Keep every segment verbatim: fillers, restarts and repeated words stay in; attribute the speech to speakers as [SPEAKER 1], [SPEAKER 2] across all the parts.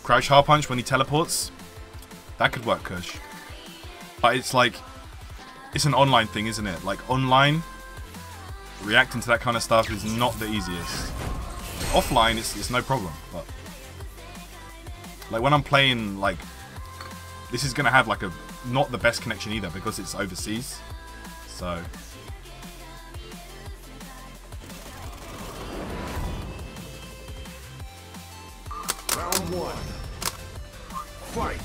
[SPEAKER 1] crouch hard punch when he teleports. That could work, Kush. But it's like, it's an online thing, isn't it? Like online, reacting to that kind of stuff is not the easiest. Offline, it's, it's no problem. But like when I'm playing, like, this is gonna have like a not the best connection either because it's overseas. So.
[SPEAKER 2] Round one. Fight.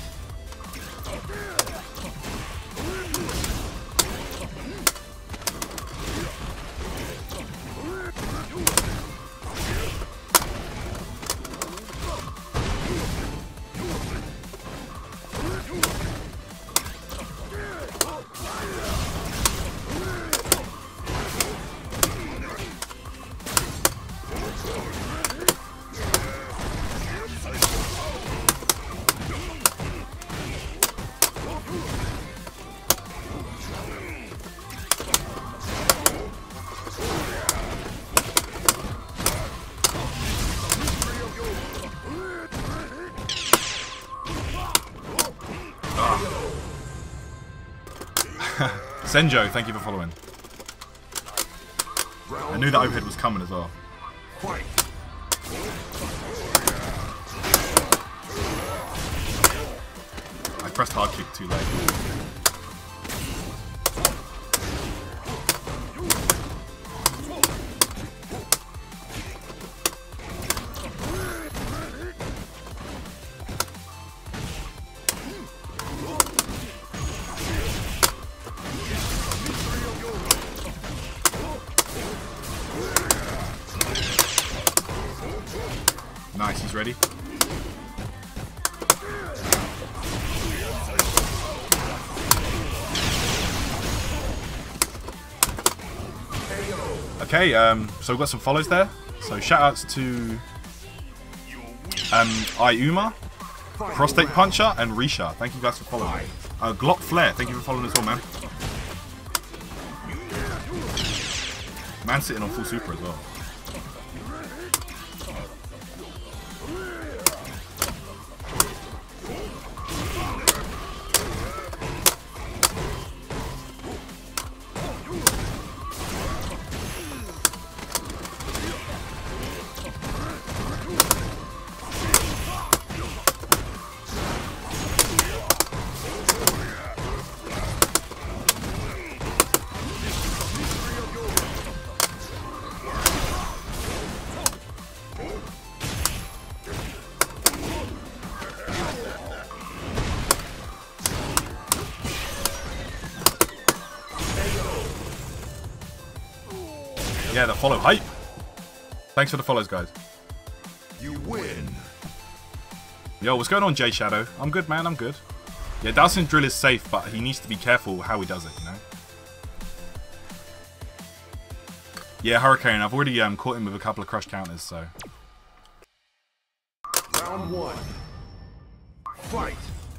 [SPEAKER 1] Senjo, thank you for following. I knew that overhead was coming as well. I pressed hard kick too late. Nice, he's ready. Okay, um, so we've got some follows there. So shout outs to um, Iuma, Prostate Puncher, and Risha. Thank you guys for following. Uh, Glock Flare, thank you for following as well, man. Man sitting on full super as well. Yeah, the follow hype. Thanks for the follows, guys.
[SPEAKER 2] You win.
[SPEAKER 1] Yo, what's going on, J Shadow? I'm good, man. I'm good. Yeah, Dhalsim drill is safe, but he needs to be careful how he does it, you know? Yeah, Hurricane. I've already um, caught him with a couple of crush counters, so.
[SPEAKER 2] Round one. Fight.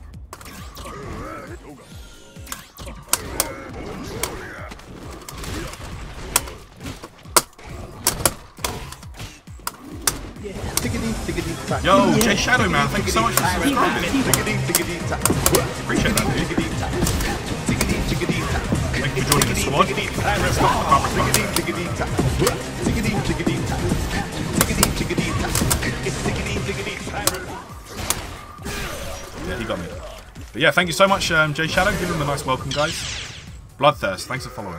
[SPEAKER 1] Yo, J Shadow, man, thank you so much for subscribing. Appreciate that, dude. Thank you for joining the squad. Yeah, he got me. But yeah, thank you so much, um, J Shadow. Give him a nice welcome, guys. Bloodthirst, thanks for following.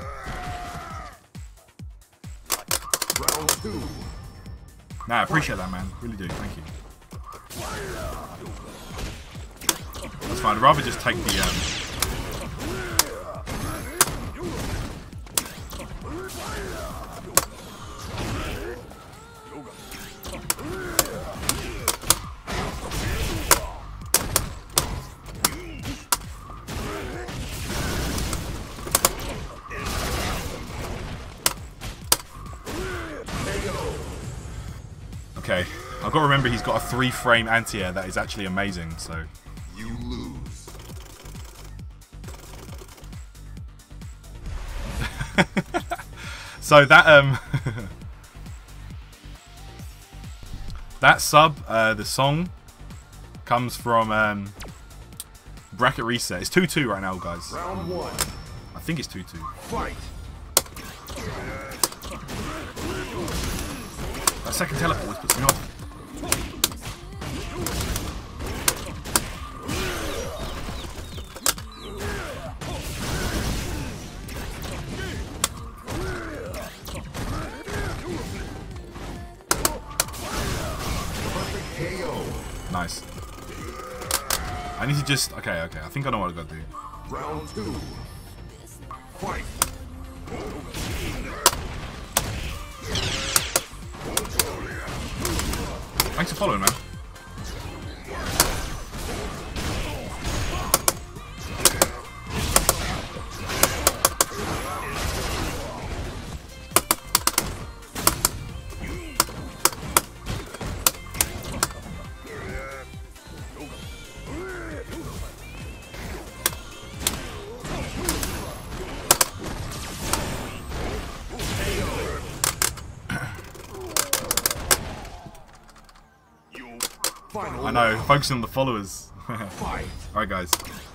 [SPEAKER 2] Round two.
[SPEAKER 1] Nah, I appreciate that, man. Really do. Thank you. That's fine. I'd rather just take the. Um... Okay, I've got to remember he's got a three frame anti-air that is actually amazing, so.
[SPEAKER 2] You lose.
[SPEAKER 1] So that um that sub, uh, the song comes from um, bracket reset. It's two two right now, guys.
[SPEAKER 2] Round one.
[SPEAKER 1] I think it's two two.
[SPEAKER 2] Fight.
[SPEAKER 1] That second teleport always puts me off.
[SPEAKER 2] K O.
[SPEAKER 1] Nice. I need to just... Okay, okay. I think I know what I gotta do.
[SPEAKER 2] Round two. Fight.
[SPEAKER 1] Thanks for following, man.
[SPEAKER 2] Final
[SPEAKER 1] I know, focusing on the followers.
[SPEAKER 2] fight.
[SPEAKER 1] Alright, guys.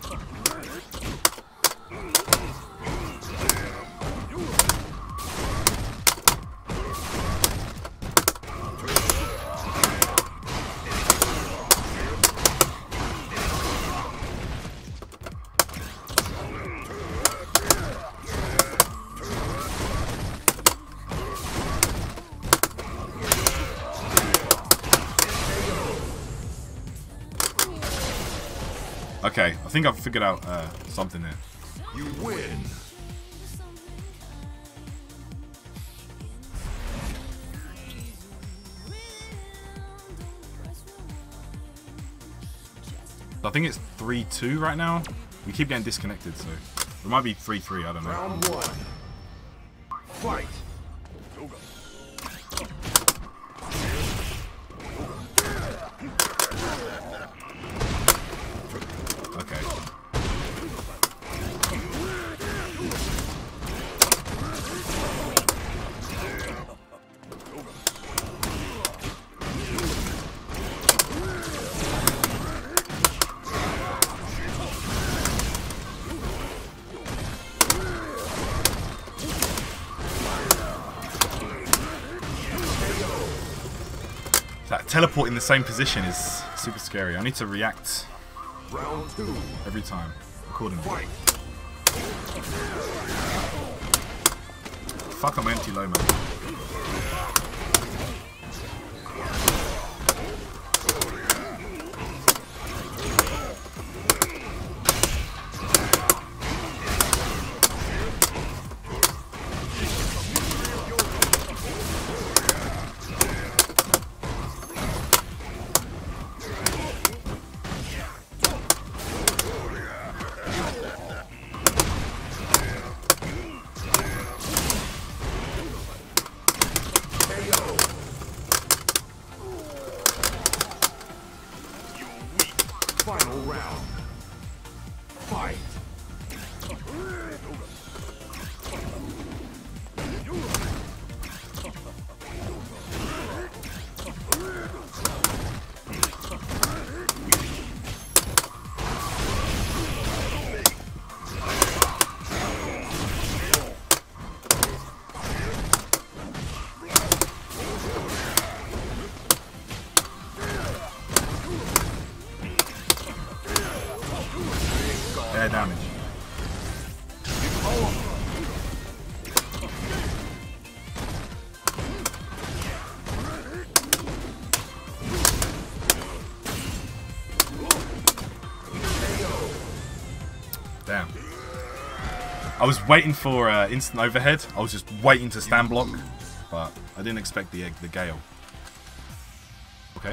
[SPEAKER 1] Okay, I think I've figured out uh, something here.
[SPEAKER 2] You win.
[SPEAKER 1] I think it's three two right now. We keep getting disconnected, so it might be three three, I don't know.
[SPEAKER 2] Round one. Fight.
[SPEAKER 1] Okay. That teleport in the same position is super scary. I need to react
[SPEAKER 2] Round two.
[SPEAKER 1] every time accordingly.
[SPEAKER 2] Fight.
[SPEAKER 1] Fuck, I'm empty low, man.
[SPEAKER 2] Final round. Fight.
[SPEAKER 1] Air damage. Damn. I was waiting for uh, instant overhead. I was just waiting to stand block, but I didn't expect the the gale. Okay.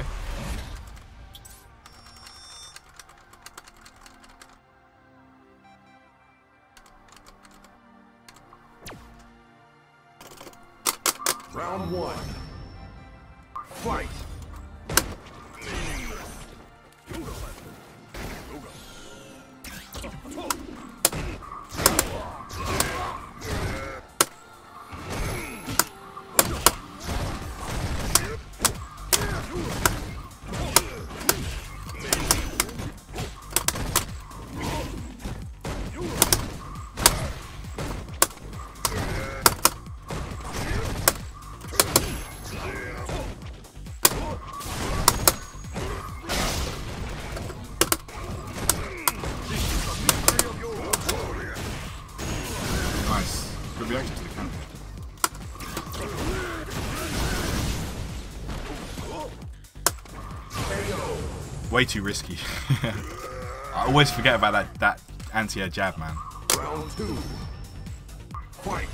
[SPEAKER 2] Round one. Fight.
[SPEAKER 1] Way too risky. I always forget about that that anti-air jab, man.
[SPEAKER 2] Round two. Fight.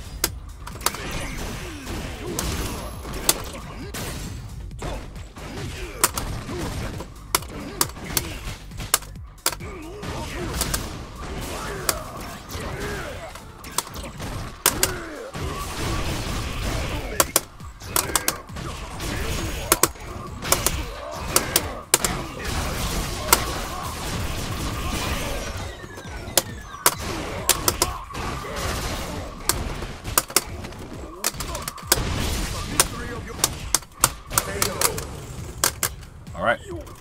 [SPEAKER 1] Alright.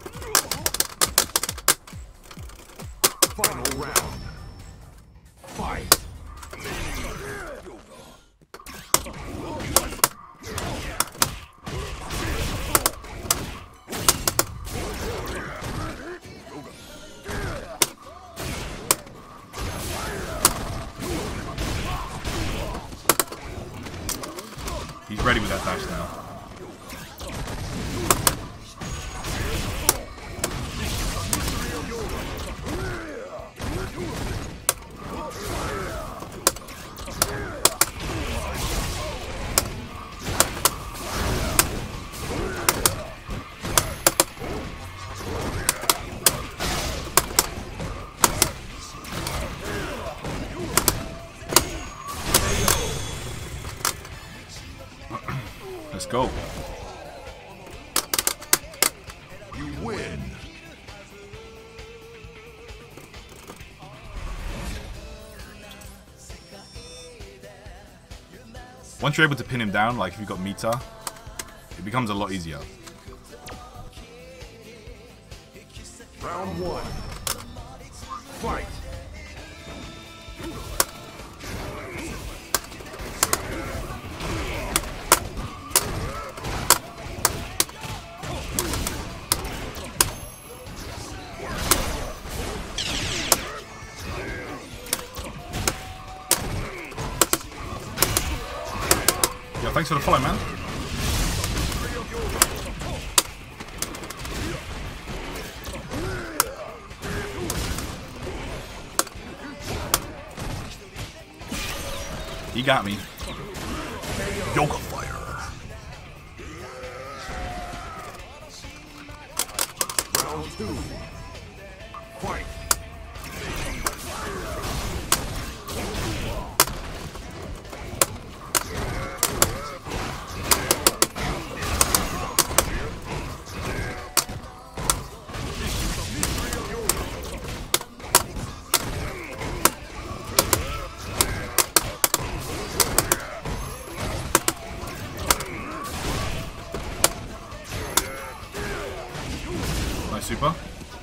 [SPEAKER 2] Final round. Fight.
[SPEAKER 1] He's ready with that dash now. Let's go.
[SPEAKER 2] You win.
[SPEAKER 1] Once you're able to pin him down, like if you've got meter, it becomes a lot easier.
[SPEAKER 2] Round one. Fight.
[SPEAKER 1] Yo, thanks for the follow, man. He got me. Yoga fire.
[SPEAKER 2] Round two. Fight.
[SPEAKER 1] Nice super.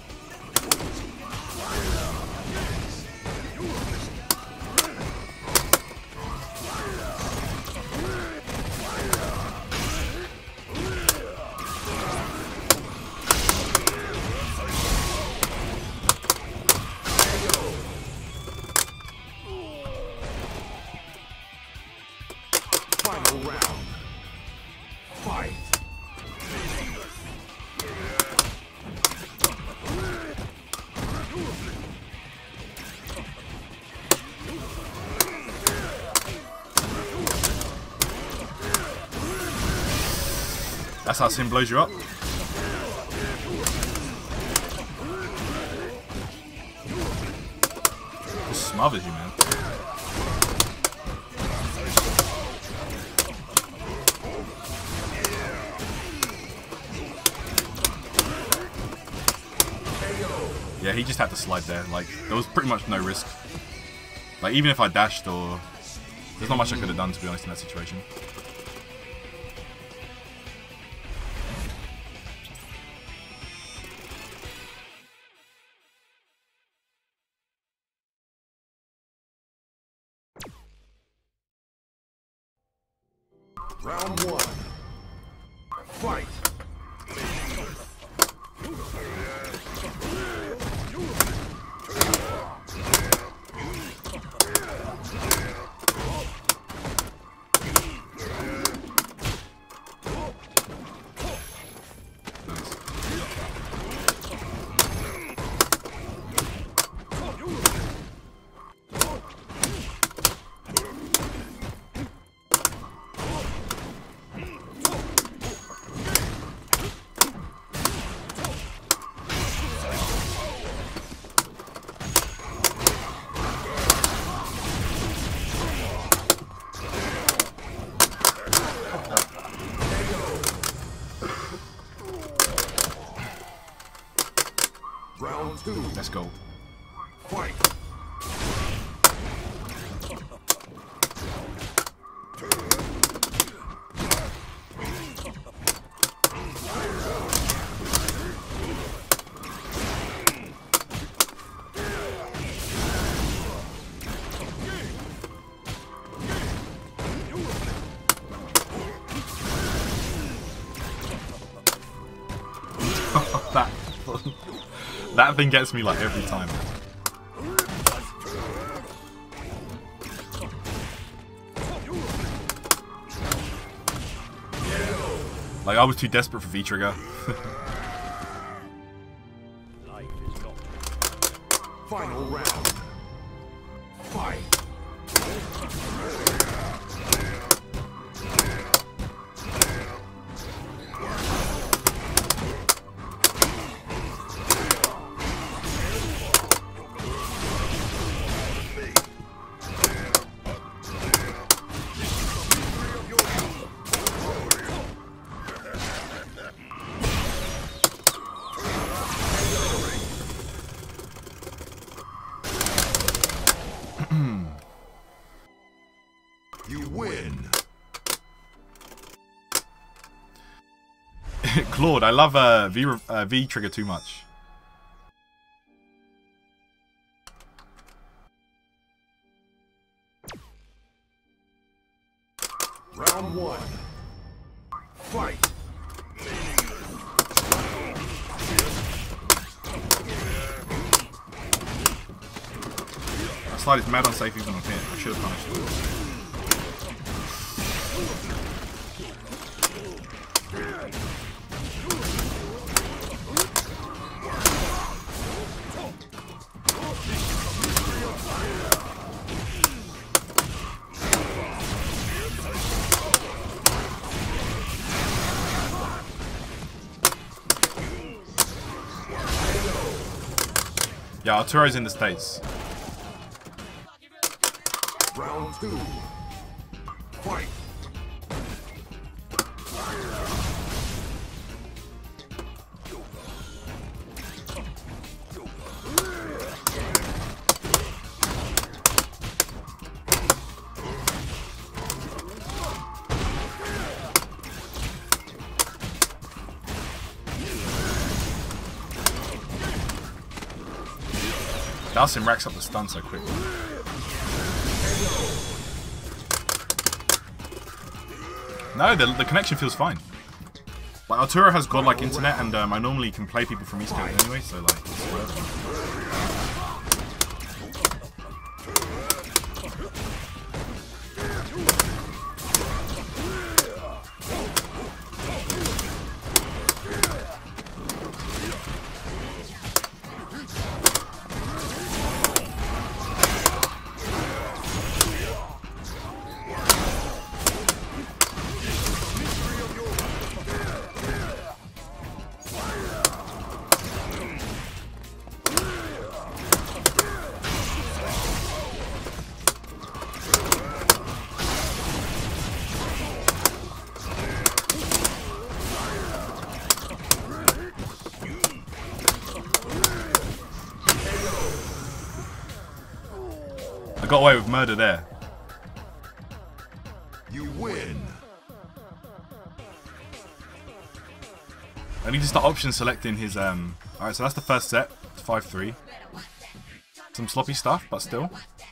[SPEAKER 2] Final round. Fight.
[SPEAKER 1] That's how Sim blows you up. Just smothers you, man. Yeah, he just had to slide there. Like, there was pretty much no risk. Like, even if I dashed or... There's not much I could have done, to be honest, in that situation.
[SPEAKER 2] Round one. Fight. Round two.
[SPEAKER 1] Let's go.
[SPEAKER 2] Fight.
[SPEAKER 1] that that thing gets me like every time. Like I was too desperate for V-trigger.
[SPEAKER 2] Final round. Fight. You win.
[SPEAKER 1] Claude, I love uh, V uh, V trigger too much.
[SPEAKER 2] Round one. Fight.
[SPEAKER 1] That slide is mad unsafe even on hit. I should have punished it. Yeah, Arturo's in the States.
[SPEAKER 2] Round two. Fight.
[SPEAKER 1] Dhalsim racks up the stun so quickly. No, the, the connection feels fine. Like Arturo has godlike internet, and um, I normally can play people from East Coast anyway, so like. It's whatever. Got away with murder there.
[SPEAKER 2] You win.
[SPEAKER 1] I need to start option selecting his um alright, so that's the first set. It's five three. Some sloppy stuff, but still.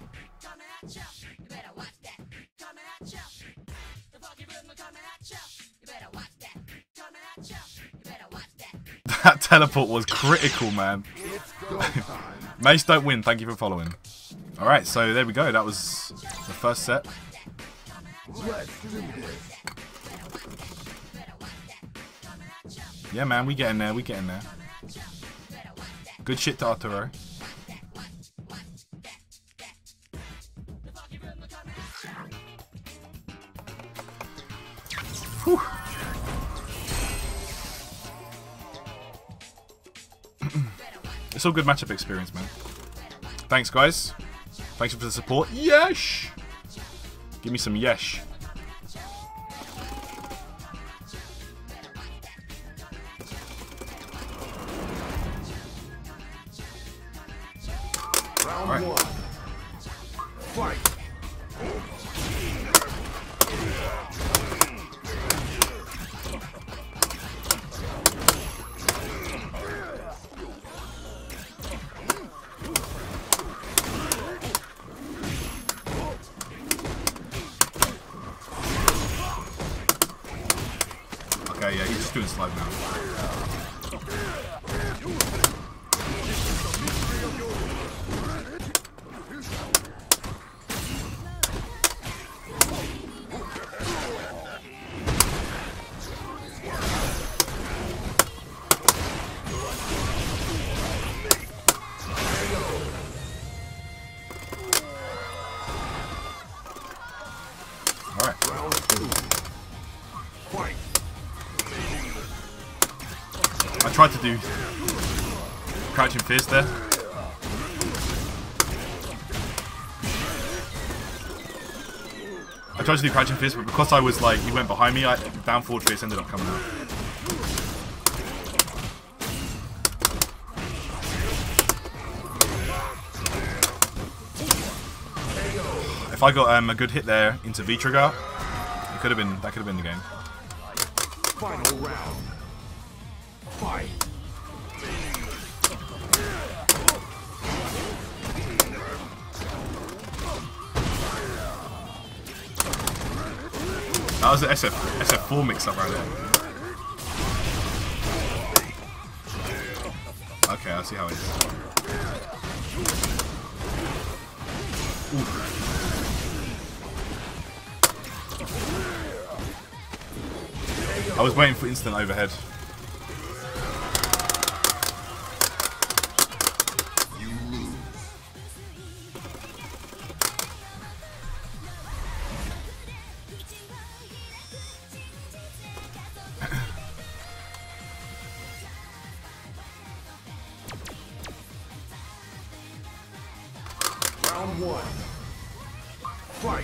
[SPEAKER 1] That teleport was critical, man. Mace don't win, thank you for following. Alright, so there we go. That was the first set. Yeah, man, we getting there. We getting there. Good shit to Arturo. Whew. It's all good matchup experience, man. Thanks, guys. Thanks for the support. Yes! Give me some yes.
[SPEAKER 2] Round one. Fight.
[SPEAKER 1] Okay, yeah, he's just doing slow now. Alright.
[SPEAKER 2] Round two. Fight.
[SPEAKER 1] I tried to do crouching fist there. I tried to do crouching fist, but because I was like, he went behind me, I, down forward fist ended up coming out. If I got um, a good hit there into V trigger, it could have been that could have been the game.
[SPEAKER 2] Final round. Fight.
[SPEAKER 1] That was the S F S F four mix up right there. Okay, I see how it is. Ooh. I was waiting for instant overhead.
[SPEAKER 2] You lose. Round one. Fight.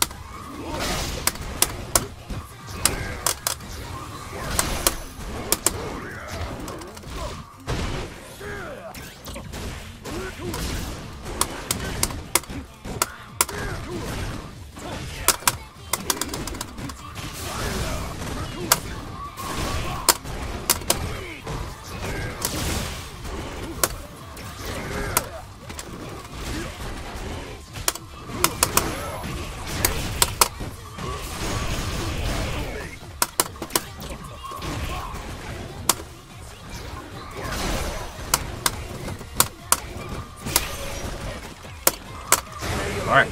[SPEAKER 1] Alright.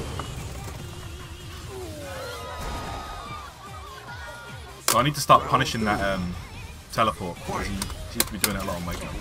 [SPEAKER 1] So I need to start punishing that um, teleport, because he seems to be doing it a lot on wake up.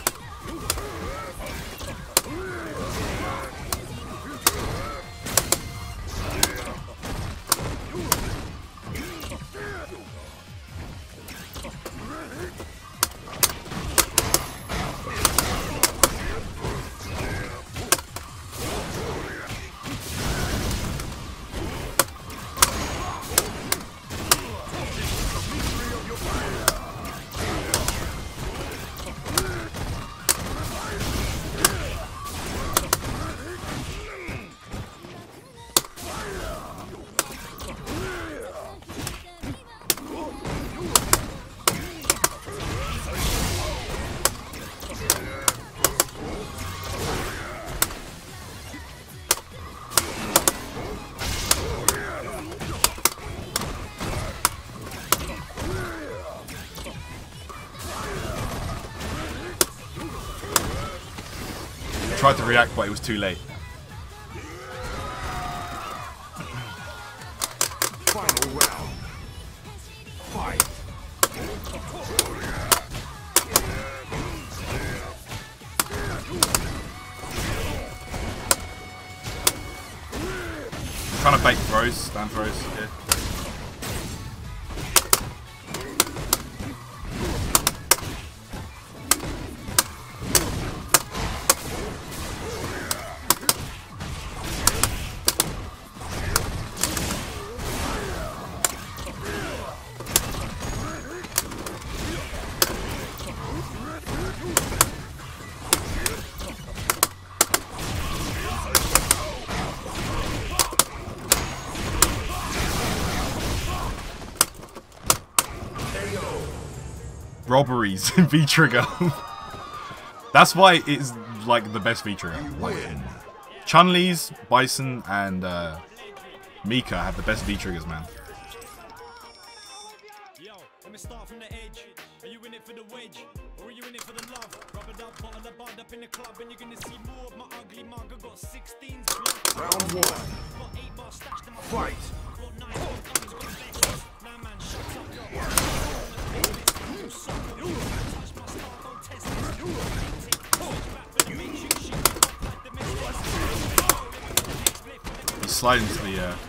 [SPEAKER 1] Tried to react, but it was too late.
[SPEAKER 2] Final round. Fight.
[SPEAKER 1] I'm trying to bait throws, stand throws here. robberies in V-Trigger. That's why it's like the best V-Trigger. Like, Chun-Li's, Bison, and uh, Mika have the best V-Triggers, man.
[SPEAKER 3] Yo, let me start from the edge. Are you in it for the wedge? Or are you in it for the love? Rub it up, bottle of bud up in the club, and you're gonna see more of my ugly mug. I got sixteens.
[SPEAKER 2] Round one.
[SPEAKER 3] Got eight bars stashed in my
[SPEAKER 2] Fight.
[SPEAKER 3] got nine guns, got veggies. Now man, shut up, yo. You suck, you touch my star, don't test this. You back for the matrix shit. Like the message.
[SPEAKER 1] He's sliding to the uh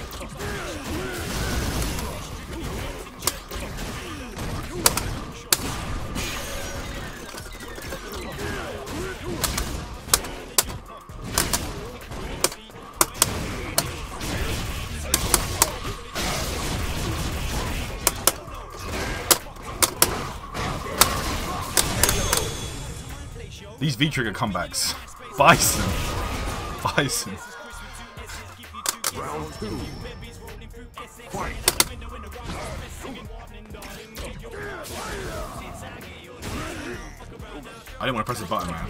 [SPEAKER 1] these V-Trigger comebacks. Bison. Bison.
[SPEAKER 2] Round two. Fight.
[SPEAKER 1] I didn't want to press the button, man.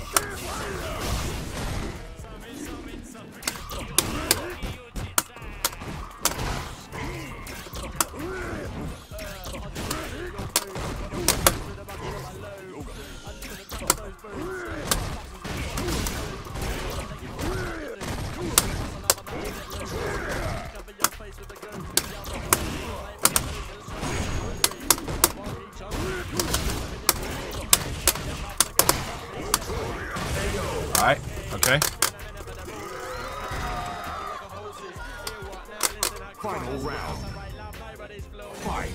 [SPEAKER 1] Alright, okay.
[SPEAKER 2] Final round. Fight.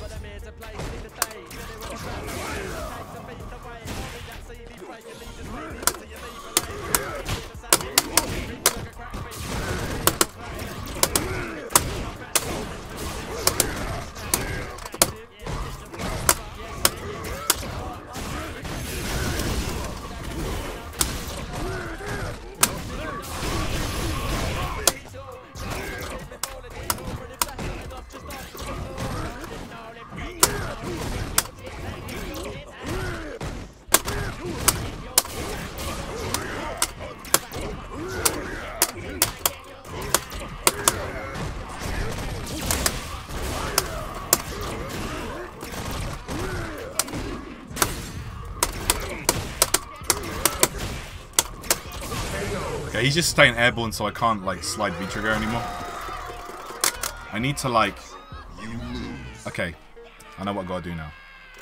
[SPEAKER 1] Okay, he's just staying airborne, so I can't like slide V-Trigger anymore. I need to like... Okay, I know what I gotta do now.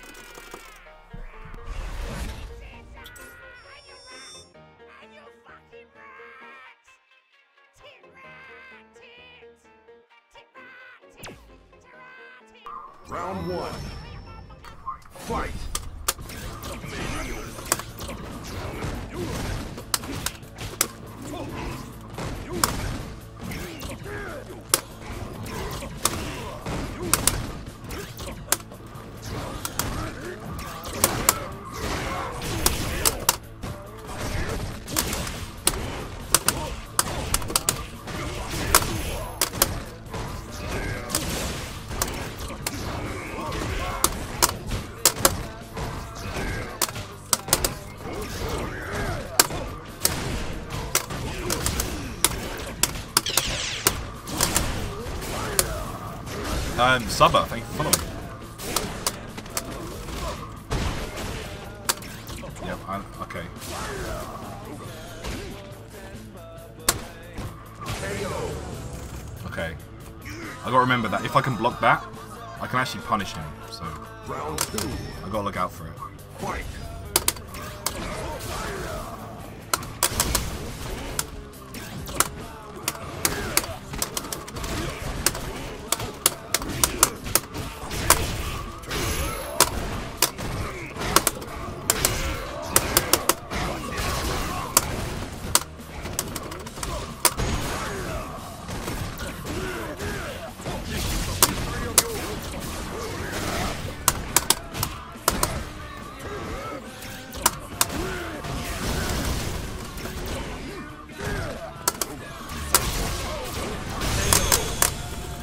[SPEAKER 2] Round one. Fight.
[SPEAKER 1] Um, Subba, thank you for following. Yep, I, okay. Okay. I gotta remember that if I can block that, I can actually punish him, so
[SPEAKER 2] Round two.
[SPEAKER 1] I gotta look out for it.
[SPEAKER 2] Fight.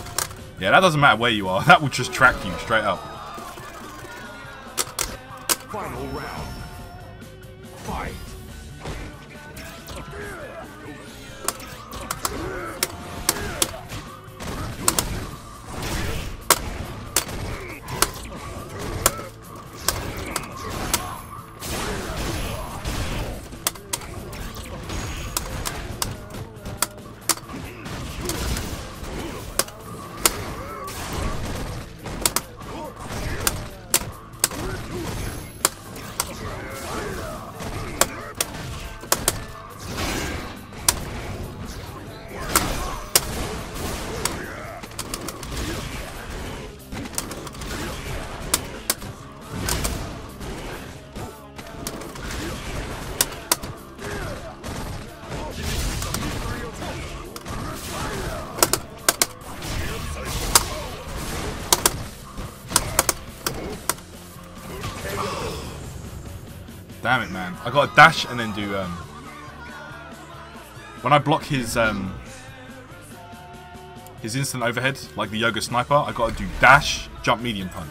[SPEAKER 1] Yeah, that doesn't matter where you are. That will just track you straight up. Damn it, man. I got to dash and then do... Um, when I block his um, his instant overhead, like the Yoga Sniper, I got to do dash, jump, medium punch.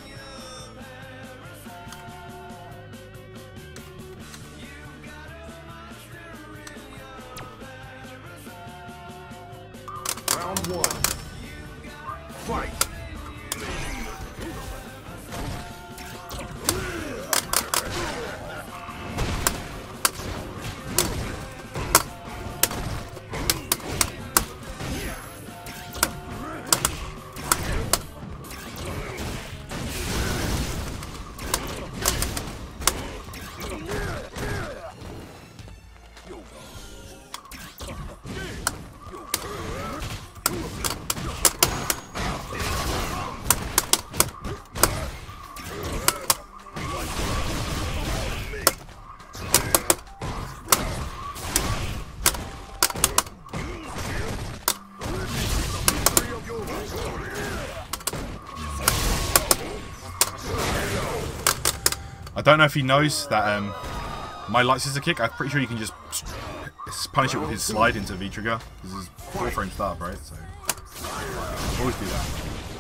[SPEAKER 2] Round one. Fight.
[SPEAKER 1] I don't know if he knows that um, my light scissor kick, I'm pretty sure you can just punish it with his slide into V-trigger. This is four frame start, right? So always do that.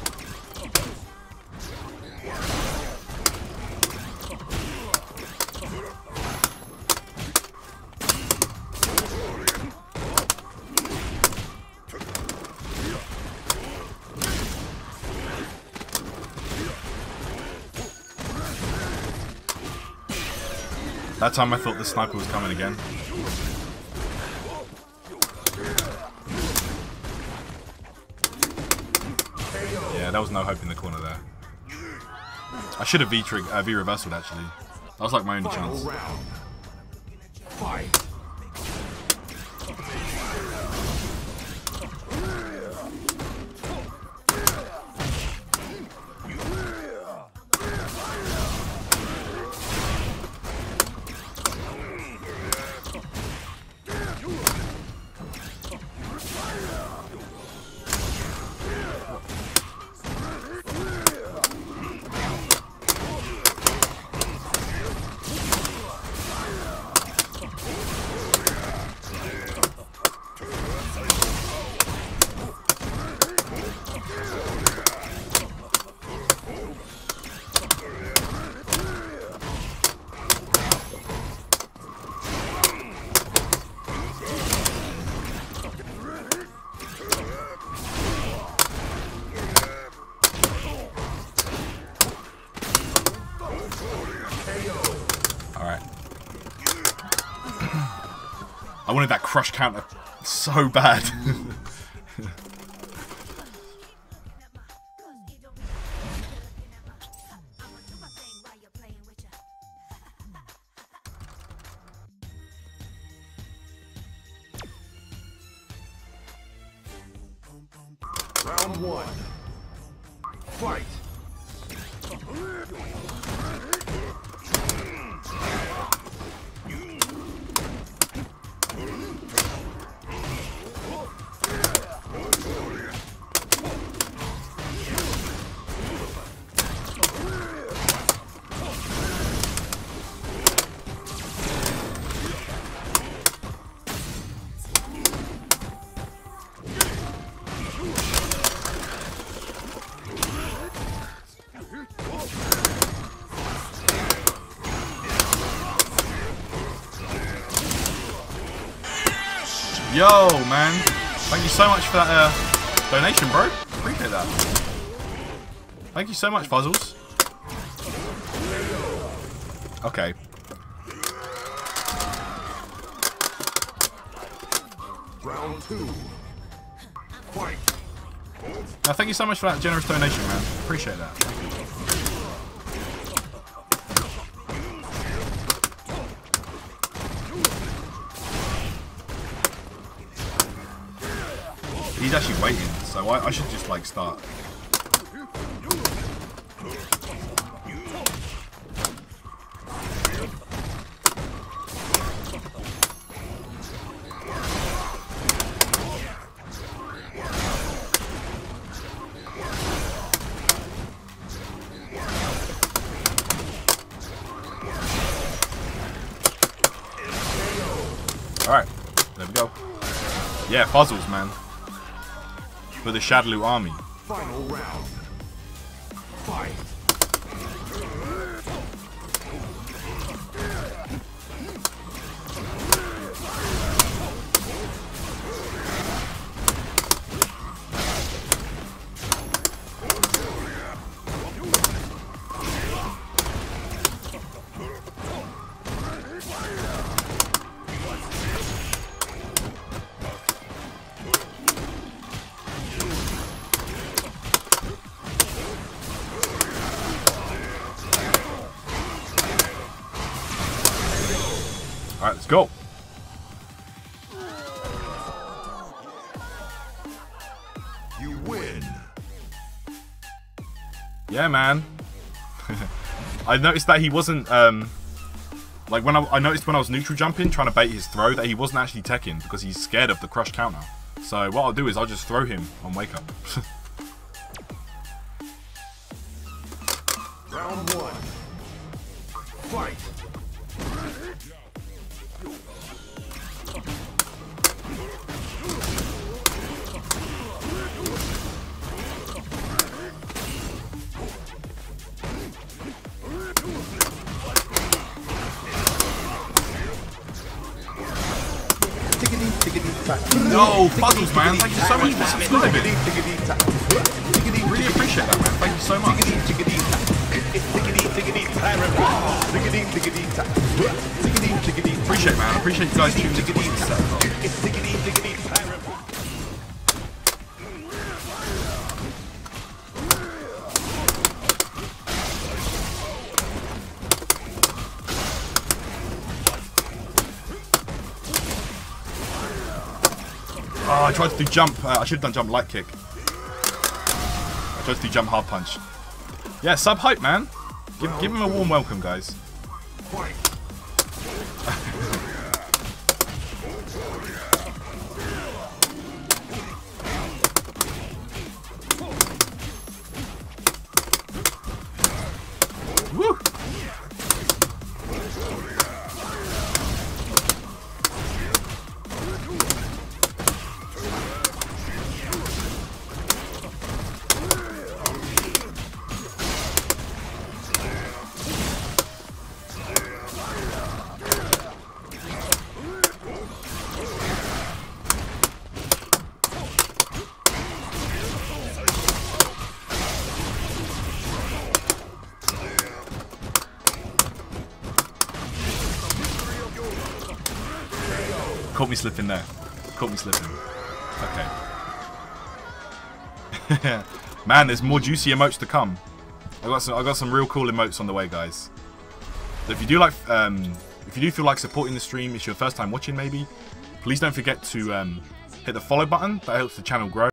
[SPEAKER 1] That time I thought the sniper was coming again. Yeah, there was no hope in the corner there. I should have V-trig, uh, V-reversaled actually. That was like my only chance.
[SPEAKER 2] Fight.
[SPEAKER 1] I wanted that crush counter so bad.
[SPEAKER 2] Round one. Fight.
[SPEAKER 1] Yo, man. Thank you so much for that uh, donation, bro. Appreciate that. Thank you so much, Fuzzles. Okay.
[SPEAKER 2] Round two. Fight.
[SPEAKER 1] Now, thank you so much for that generous donation, man. Appreciate that. Thank you. He's actually waiting, so I, I should just like start. Alright, there we go. Yeah, puzzles, man. For the Shadaloo army.
[SPEAKER 2] Final round. Fight.
[SPEAKER 1] Alright, let's go.
[SPEAKER 2] You win.
[SPEAKER 1] Yeah, man. I noticed that he wasn't, um... like, when I, I noticed when I was neutral jumping, trying to bait his throw, that he wasn't actually teching because he's scared of the crush counter. So what I'll do is I'll just throw him on wake up.
[SPEAKER 2] Round one. Fight.
[SPEAKER 1] Yo, puzzles, man. Thank you so much for subscribing. Really appreciate that, man. Thank you so much. Appreciate it, man. I appreciate you guys tuning in to watch this set. Oh, I tried to do jump. Uh, I should have done jump light kick. I tried to do jump hard punch. Yeah, sub hype, man. Give, give him a warm welcome, guys. Woo! Caught me slipping there. Caught me slipping. Okay. Man, there's more juicy emotes to come. I got some. I got some real cool emotes on the way, guys. So if you do like, um, if you do feel like supporting the stream, it's your first time watching, maybe. Please don't forget to um, hit the follow button. That helps the channel grow.